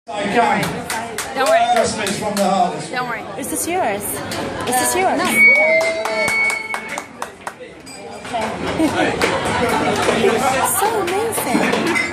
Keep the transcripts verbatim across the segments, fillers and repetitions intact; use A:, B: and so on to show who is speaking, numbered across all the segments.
A: I can.
B: Don't worry.
A: Trust me, it's from the hardest.
B: Don't worry.
C: Is this yours? Is this
B: Uh,
C: yours?
B: No.
C: So amazing.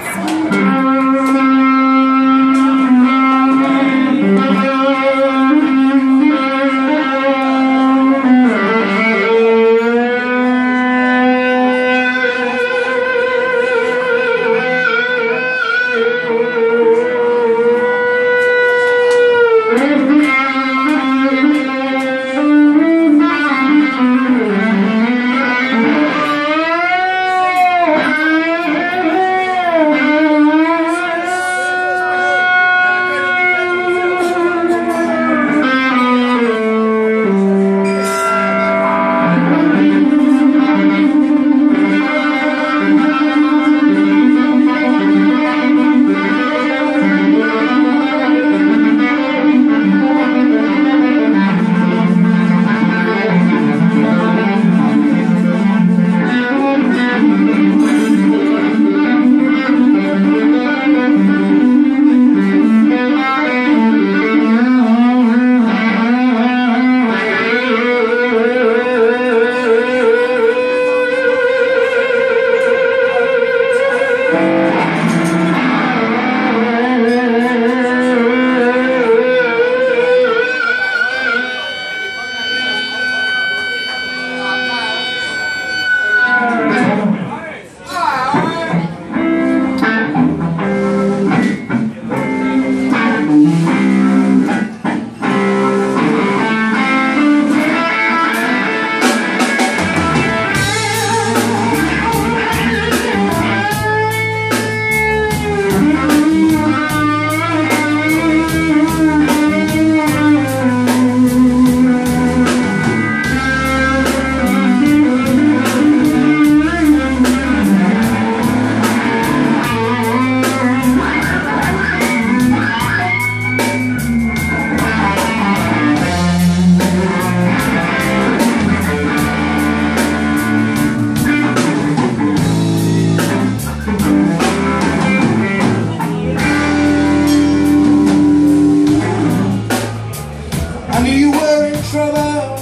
A: I knew you were in trouble.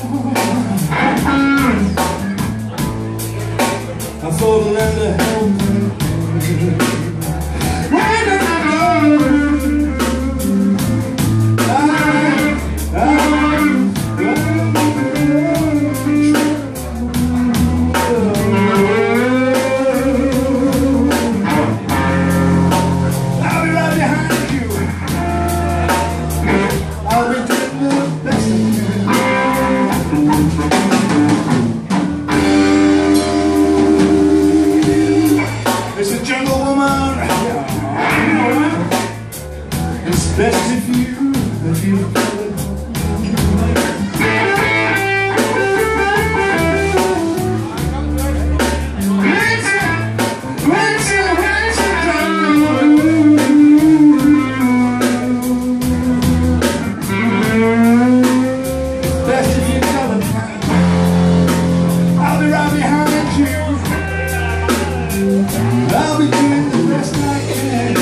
A: I thought I'd lend a help. Where did I go? I, I, I'll be right behind you. I'll be doing the best I can. It's a jungle woman. It's best if you, if you feel it. Best if you tell it. I'll be right behind you. I'll be doing the best I can.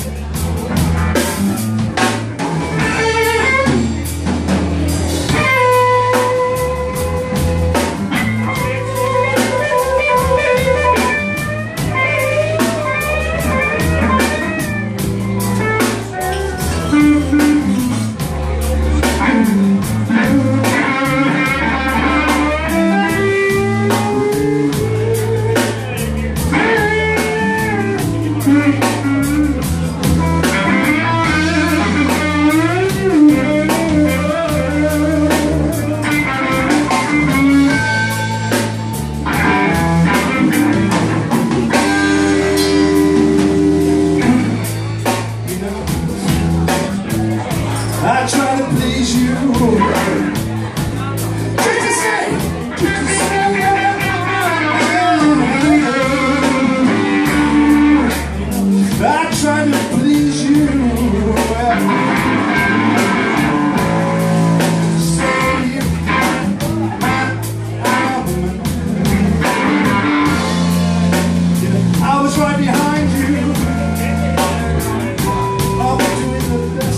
A: I try to please you. Did you say? Did you say? I try to please you. Say you. I was right behind you. I'll be doing the best.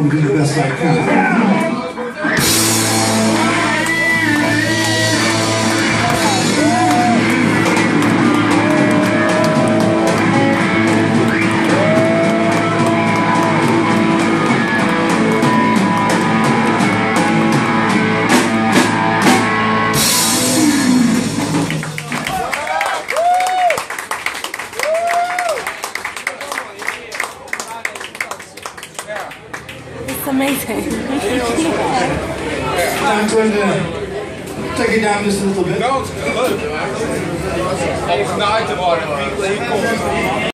A: and do the best I can.
C: It's amazing.
A: I'm going to take it down just a little bit.
B: No, it's good. It's nice to watch.